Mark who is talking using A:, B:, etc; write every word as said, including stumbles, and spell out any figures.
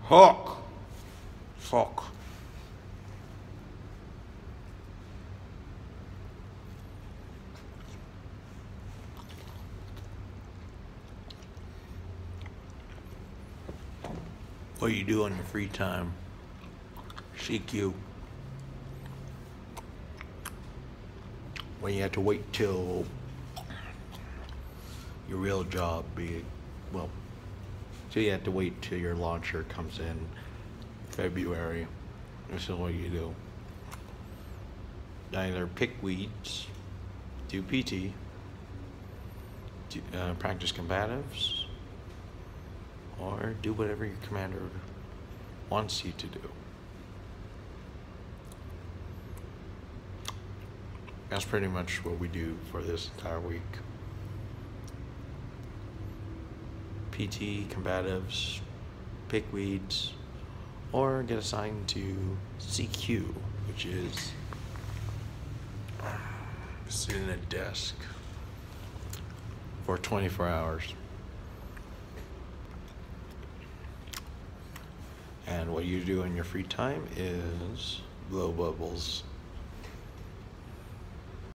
A: Hook. Fuck. What do you do on your free time? C Q. When you have to wait till your real job be, well, so you have to wait till your launcher comes in February. This is what you do. Either pick weeds, do P T, do, uh, practice combatives, or do whatever your commander wants you to do. That's pretty much what we do for this entire week. P T, combatives, pick weeds, or get assigned to C Q, which is sitting at a desk for twenty-four hours. And what you do in your free time is blow bubbles.